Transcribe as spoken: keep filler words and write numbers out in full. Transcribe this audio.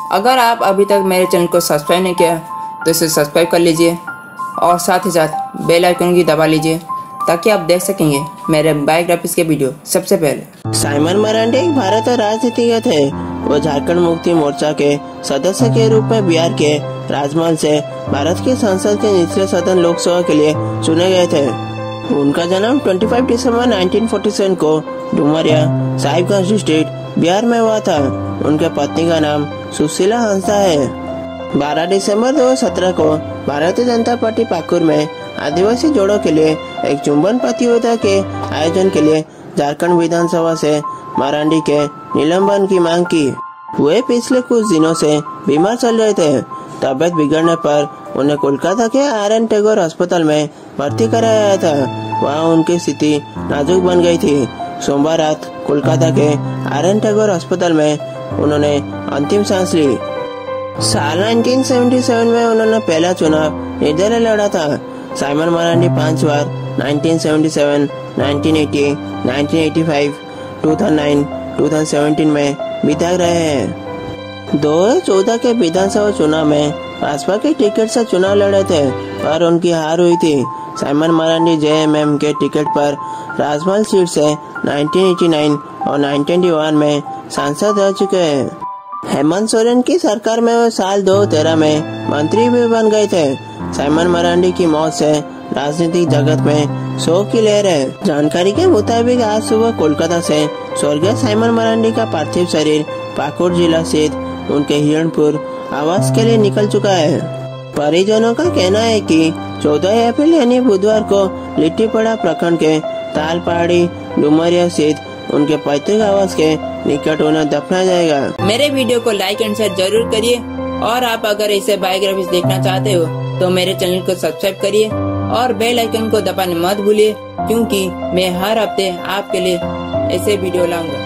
अगर आप अभी तक मेरे चैनल को सब्सक्राइब नहीं किया तो इसे सब्सक्राइब कर लीजिए और साथ ही साथ बेल आइकन की दबा लीजिए ताकि आप देख सकेंगे मेरे बायोग्राफीज के वीडियो सबसे पहले। साइमन मरांडी एक भारतीय राजनीतिज्ञ थे। वो झारखंड मुक्ति मोर्चा के सदस्य के रूप में बिहार के राजमहल से भारत की संसद के निचले सदन लोकसभा के लिए चुने गए थे। उनका जन्म पच्चीस दिसंबर उन्नीस सौ सैंतालीस को डुमरिया साहिबगंज डिस्ट्रिक्ट बिहार में हुआ था। उनके पत्नी का नाम सुशीला हंसा है। बारह दिसंबर दो हज़ार सत्रह को भारतीय जनता पार्टी पाकुर में आदिवासी जोड़ों के लिए एक चुंबन प्रतियोगिता के आयोजन के लिए झारखंड विधानसभा से मरांडी के निलंबन की मांग की। वे पिछले कुछ दिनों से बीमार चल रहे थे। तबियत बिगड़ने पर उन्हें कोलकाता के आर एन टैगोर अस्पताल में भर्ती कराया गया था। वहाँ उनकी स्थिति नाजुक बन गई थी। सोमवार रात कोलकाता के आर एन टैगोर अस्पताल में उन्होंने अंतिम सांस ली। साल उन्नीस सौ सतहत्तर में उन्होंने पहला चुनाव निर्दलीय लड़ा था। साइमन मरांडी पांच बार उन्नीस सौ सतहत्तर, उन्नीस सौ अस्सी, उन्नीस सौ पचासी, दो हज़ार नौ, दो हज़ार सत्रह में विधायक रहे हैं। दो हज़ार चौदह के विधानसभा चुनाव में भाजपा के टिकट से चुनाव लड़े थे और उनकी हार हुई थी। Simon Marandi J M M के टिकट पर राजमहल सीट से उन्नीस सौ नवासी और उन्नीस सौ इक्यासी में सांसद रह चुके हैं। हेमंत सोरेन की सरकार में वो साल दो हज़ार तेरह में मंत्री भी बन गए थे। साइमन मरांडी की मौत से राजनीतिक जगत में शोक की लहर है। जानकारी के मुताबिक आज सुबह कोलकाता से स्वर्गीय साइमन मरांडी का पार्थिव शरीर पाकुड़ जिला स्थित उनके हिरणपुर आवास के लिए निकल चुका है। परिजनों का कहना है कि चौदह अप्रैल यानी बुधवार को लिट्टीपड़ा प्रखंड के ताल पहाड़ी डुमरिया स्थित उनके पैतृक आवास के निकट उन्हें दफनाया जाएगा। मेरे वीडियो को लाइक एंड शेयर जरूर करिए और आप अगर ऐसे बायोग्राफीज देखना चाहते हो तो मेरे चैनल को सब्सक्राइब करिए और बेल आइकन को दबाना मत भूलिए, क्योंकि मैं हर हफ्ते आपके लिए ऐसे वीडियो लाऊंगा।